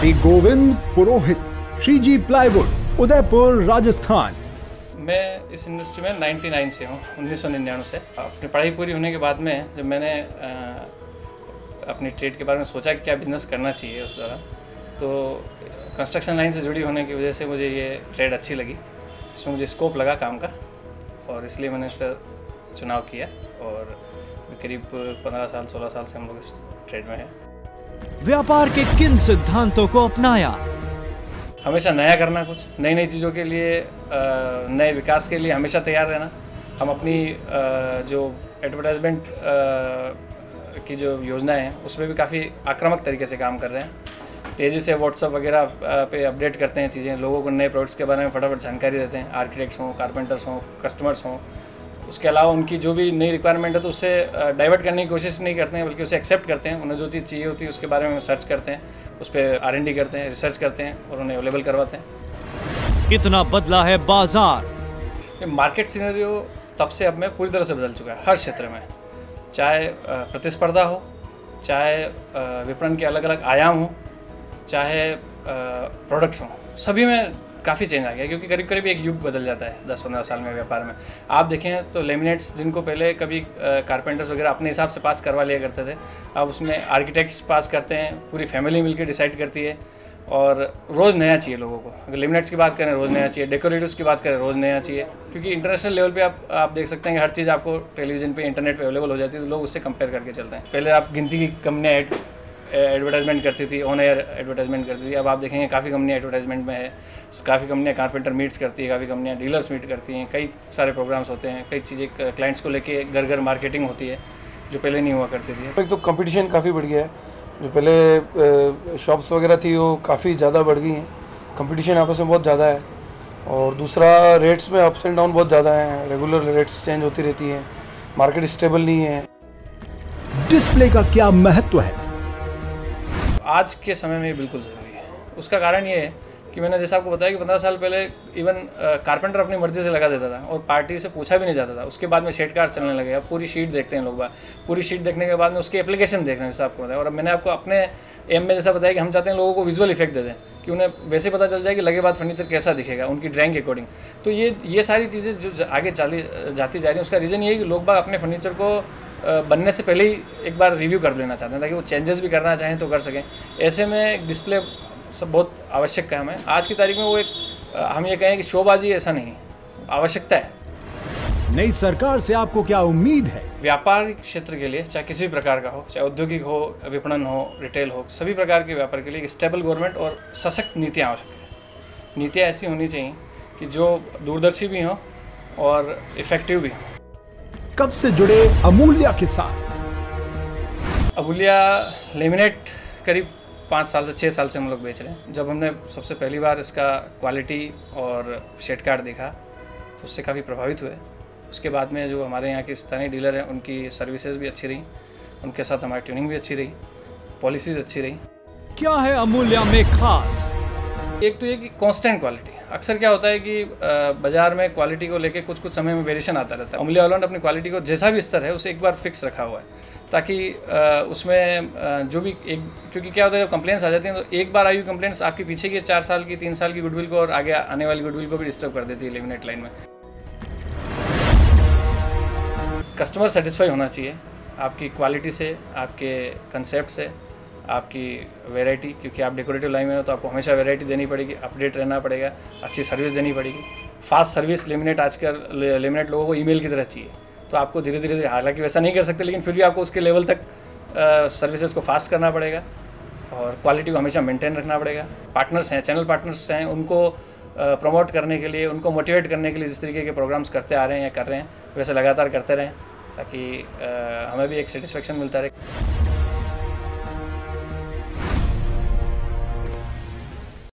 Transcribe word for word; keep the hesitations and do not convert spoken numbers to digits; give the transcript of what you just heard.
Shri Govind Purohit, Shreeji plywood, Udaipur, Rajasthan. मैं इस industry में निन्यानवे से हूँ, उन्नीस सौ निन्यानवे से। अपनी पढ़ाई पूरी होने के बाद में जब मैंने आ, अपनी ट्रेड के बारे में सोचा कि क्या बिज़नेस करना चाहिए उस दौरान, तो कंस्ट्रक्शन लाइन से जुड़ी होने की वजह से मुझे ये ट्रेड अच्छी लगी, इसमें मुझे स्कोप लगा काम का और इसलिए मैंने इसका चुनाव किया। और करीब पंद्रह साल सोलह साल से हम लोग इस ट्रेड में हैं। व्यापार के किन सिद्धांतों को अपनाया? हमेशा नया करना, कुछ नई नई चीज़ों के लिए, नए विकास के लिए हमेशा तैयार रहना। हम अपनी जो एडवर्टाइजमेंट की जो योजनाएं हैं उसमें भी काफ़ी आक्रामक तरीके से काम कर रहे हैं। तेज़ी से व्हाट्सएप वगैरह पे अपडेट करते हैं चीज़ें, लोगों को नए प्रोडक्ट्स के बारे में फटाफट जानकारी देते हैं, आर्किटेक्ट्स हों, कारपेंटर्स हों, कस्टमर्स हों। उसके अलावा उनकी जो भी नई रिक्वायरमेंट है तो उससे डाइवर्ट करने की कोशिश नहीं करते हैं, बल्कि उसे एक्सेप्ट करते हैं। उन्हें जो चीज़ चाहिए होती है उसके बारे में सर्च करते हैं, उस पर आर एन डी करते हैं, रिसर्च करते हैं और उन्हें अवेलेबल करवाते हैं। कितना बदला है बाजार? मार्केट सिनेरियो तब से अब में पूरी तरह से बदल चुका है, हर क्षेत्र में, चाहे प्रतिस्पर्धा हो, चाहे विपणन के अलग अलग आयाम हो, चाहे प्रोडक्ट्स हों, सभी में काफ़ी चेंज आ गया। क्योंकि करीब करीब एक युग बदल जाता है दस पंद्रह साल में व्यापार में। आप देखें तो लेमिनेट्स, जिनको पहले कभी कारपेंटर्स वगैरह अपने हिसाब से पास करवा लिया करते थे, अब उसमें आर्किटेक्ट्स पास करते हैं, पूरी फैमिली मिलकर डिसाइड करती है और रोज़ नया चाहिए लोगों को। अगर लेमिनेट्स की बात करें रोज़ नया चाहिए, डेकोरेटिव्स की बात करें रोज़ नया चाहिए, क्योंकि इंटरनेशनल लेवल पे आप आप देख सकते हैं कि हर चीज़ आपको टेलीविजन पे, इंटरनेट पे अवेलेबल हो जाती है, तो लोग उससे कंपेयर करके चलते हैं। पहले आप गिनती की कंपनियाँ एडवर्टाइजमेंट करती थी, ऑन एयर एडवर्टाइजमेंट करती थी, अब आप देखेंगे काफ़ी कंपनियाँ एडवर्टाइजमेंट में है, काफ़ी कंपनियाँ कारपेंटर मीट्स करती है, काफ़ी कंपनियाँ डीलर्स मीट करती हैं, कई सारे प्रोग्राम्स होते हैं, कई चीज़ें क्लाइंट्स को लेके घर घर मार्केटिंग होती है जो पहले नहीं हुआ करती थी। एक तो कंपटीशन काफ़ी बढ़ गया है, जो पहले शॉप्स वगैरह थी वो काफ़ी ज़्यादा बढ़ गई हैं, कंपटीशन आपस में बहुत ज़्यादा है। और दूसरा, रेट्स में अप्स एंड डाउन बहुत ज़्यादा हैं, रेगुलर रेट्स चेंज होती रहती हैं, मार्केट स्टेबल नहीं है। डिस्प्ले का क्या महत्व है? आज के समय में बिल्कुल ज़रूरी है। उसका कारण ये है कि मैंने जैसा आपको बताया कि पंद्रह साल पहले इवन कारपेंटर अपनी मर्जी से लगा देता था और पार्टी से पूछा भी नहीं जाता था। उसके बाद में शेड कार्ड चलने लगे, अब पूरी शीट देखते हैं लोग बात, पूरी शीट देखने के बाद में उसकी एप्लीकेशन देख रहे हैं, जैसा आपको बताया। और अब मैंने आपको अपने एम में जैसा बताया कि हम चाहते हैं लोगों को विजुअल इफेक्ट दे दें, कि उन्हें वैसे पता चल जाए कि लगे बाद फर्नीचर कैसा दिखेगा उनकी ड्राइंग के अकॉर्डिंग। तो ये ये सारी चीज़ें जो आगे चली जाती जा रही हैं, उसका रीज़न ये है कि लोग बाग अपने फर्नीचर को बनने से पहले ही एक बार रिव्यू कर लेना चाहते हैं, ताकि वो चेंजेस भी करना चाहें तो कर सकें। ऐसे में डिस्प्ले सब बहुत आवश्यक काम है आज की तारीख में। वो एक, हम ये कहें कि शोबाजी ऐसा नहीं, आवश्यकता है। नई सरकार से आपको क्या उम्मीद है? व्यापारिक क्षेत्र के लिए, चाहे किसी भी प्रकार का हो, चाहे औद्योगिक हो, विपणन हो, रिटेल हो, सभी प्रकार के व्यापार के लिए एक स्टेबल गवर्नमेंट और सशक्त नीतियाँ आवश्यक है। नीतियाँ ऐसी होनी चाहिए कि जो दूरदर्शी भी हों और इफेक्टिव भी हों। कब से जुड़े अमूल्या के साथ? अमूल्या लेमिनेट करीब पाँच साल से छः साल से हम लोग बेच रहे हैं। जब हमने सबसे पहली बार इसका क्वालिटी और शेड कार्ड देखा तो उससे काफ़ी प्रभावित हुए। उसके बाद में जो हमारे यहाँ के स्थानीय डीलर हैं उनकी सर्विसेज भी अच्छी रही, उनके साथ हमारी ट्यूनिंग भी अच्छी रही, पॉलिसीज़ अच्छी रही। क्या है अमूल्या में खास? एक तो ये कि कांस्टेंट क्वालिटी। अक्सर क्या होता है कि बाजार में क्वालिटी को लेके कुछ कुछ समय में वेरिएशन आता रहता है। अमूल्या वालों ने अपनी क्वालिटी को जैसा भी स्तर है उसे एक बार फिक्स रखा हुआ है, ताकि उसमें जो भी एक, क्योंकि क्या होता है जब कंप्लेंट्स आ जाती हैं तो एक बार आई हुई कंप्लेंट्स आपके पीछे की चार साल की, तीन साल की गुडविल को और आगे आने वाली गुडविल को भी डिस्टर्ब कर देती है लेमिनेट लाइन में। कस्टमर सेटिस्फाई होना चाहिए आपकी क्वालिटी से, आपके कंसेप्ट से, आपकी वैरायटी, क्योंकि आप डेकोरेटिव लाइन में हो तो आपको हमेशा वैरायटी देनी पड़ेगी, अपडेट रहना पड़ेगा, अच्छी सर्विस देनी पड़ेगी। फास्ट सर्विस लेमिनेट आजकल लेमिनेट लोगों को ईमेल की तरह चाहिए, तो आपको धीरे धीरे धीरे, हालांकि वैसा नहीं कर सकते लेकिन फिर भी आपको उसके लेवल तक सर्विसेज को फास्ट करना पड़ेगा और क्वालिटी को हमेशा मेंटेन रखना पड़ेगा। पार्टनर्स हैं, चैनल पार्टनर्स हैं, उनको प्रमोट करने के लिए, उनको मोटिवेट करने के लिए जिस तरीके के प्रोग्राम्स करते आ रहे हैं या कर रहे हैं वैसे लगातार करते रहें, ताकि हमें भी एक सेटिस्फेक्शन मिलता रहे।